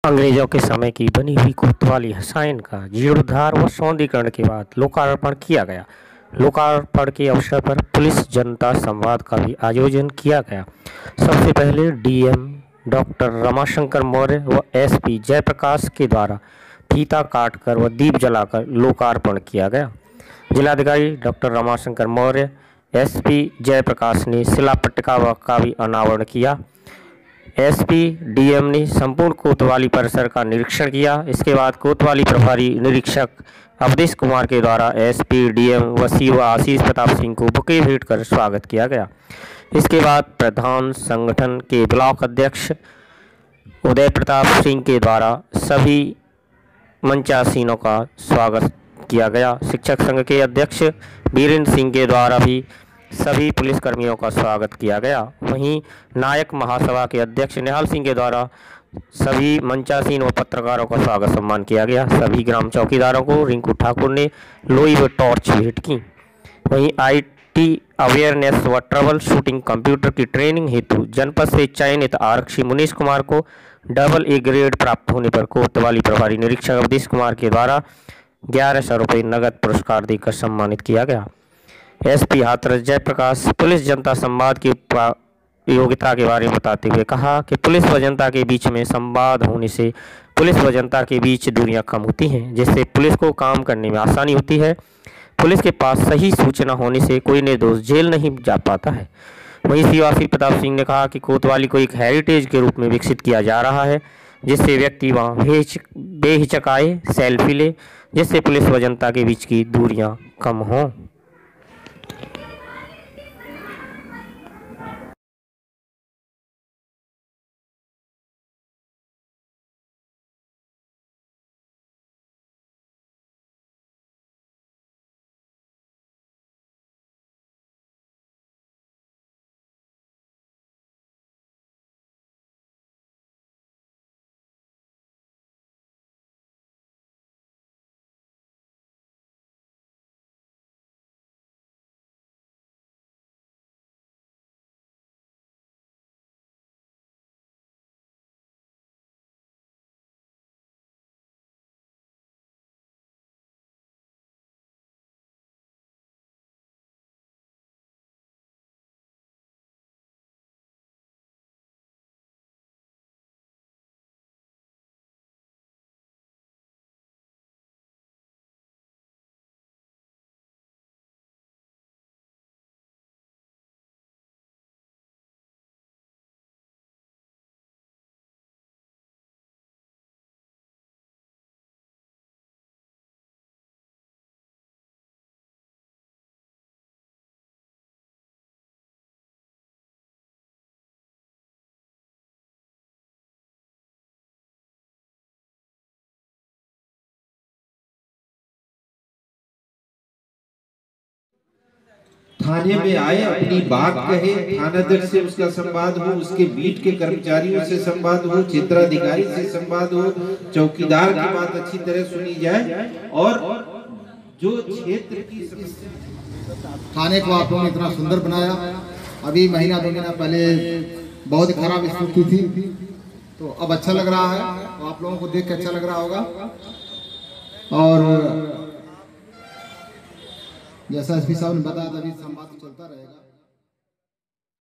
अंग्रेजों के समय की बनी हुई कोतवाली रसायन का जीर्णोद्धार व सौंदर्यीकरण के बाद लोकार्पण किया गया। लोकार्पण के अवसर पर पुलिस जनता संवाद का भी आयोजन किया गया। सबसे पहले डीएम डॉक्टर रमाशंकर मौर्य व एसपी जयप्रकाश के द्वारा फीता काटकर व दीप जलाकर लोकार्पण किया गया। जिलाधिकारी डॉक्टर रमाशंकर मौर्य, एसपी जयप्रकाश ने शिलापट्टिका का भी अनावरण किया। एसपी डीएम ने संपूर्ण कोतवाली परिसर का निरीक्षण किया। इसके बाद कोतवाली प्रभारी निरीक्षक अवधेश कुमार के द्वारा एसपी डीएम व सीओ आशीष प्रताप सिंह को बुके भेंट कर स्वागत किया गया। इसके बाद प्रधान संगठन के ब्लॉक अध्यक्ष उदय प्रताप सिंह के द्वारा सभी मंचासीनों का स्वागत किया गया। शिक्षक संघ के अध्यक्ष वीरेंद्र सिंह के द्वारा भी सभी पुलिसकर्मियों का स्वागत किया गया। वहीं नायक महासभा के अध्यक्ष निहाल सिंह के द्वारा सभी मंचासीन व पत्रकारों का स्वागत सम्मान किया गया। सभी ग्राम चौकीदारों को रिंकू ठाकुर ने लोई व टॉर्च भेंट की। वहीं आईटी अवेयरनेस व ट्रबल शूटिंग कंप्यूटर की ट्रेनिंग हेतु जनपद से चयनित आरक्षी मुनीश कुमार को डबल ए ग्रेड प्राप्त होने पर कोतवाली प्रभारी निरीक्षक अवधेश कुमार के द्वारा 1100 रुपये नगद पुरस्कार देकर सम्मानित किया गया। एसपी हाथरस जयप्रकाश पुलिस जनता संवाद की योग्यता के बारे में बताते हुए कहा कि पुलिस व जनता के बीच में संवाद होने से पुलिस व जनता के बीच दूरियां कम होती हैं, जिससे पुलिस को काम करने में आसानी होती है। पुलिस के पास सही सूचना होने से कोई निर्दोष जेल नहीं जा पाता है। वहीं सीओ आशीष प्रताप सिंह ने कहा कि कोतवाली को एक हेरिटेज के रूप में विकसित किया जा रहा है, जिससे व्यक्ति वहाँ बेहिचक आए, सेल्फी ले, जिससे पुलिस व जनता के बीच की दूरियाँ कम हों। थाने में आए, अपनी बात कहे, थानाध्यक्ष से उसका संवाद हो, उसके बीट के कर्मचारियों से संवाद हो, क्षेत्राधिकारी से संवाद हो, चौकीदार की बात अच्छी तरह सुनी जाए और जो क्षेत्र की थाने को आप लोगों ने इतना सुंदर बनाया। अभी महीना 2 महीना पहले बहुत खराब स्थिति थी, तो अब अच्छा लग रहा है। तो आप लोगों को देख के अच्छा लग रहा होगा। और जैसा एसपी साहब ने बताया, अभी संवाद चलता रहेगा।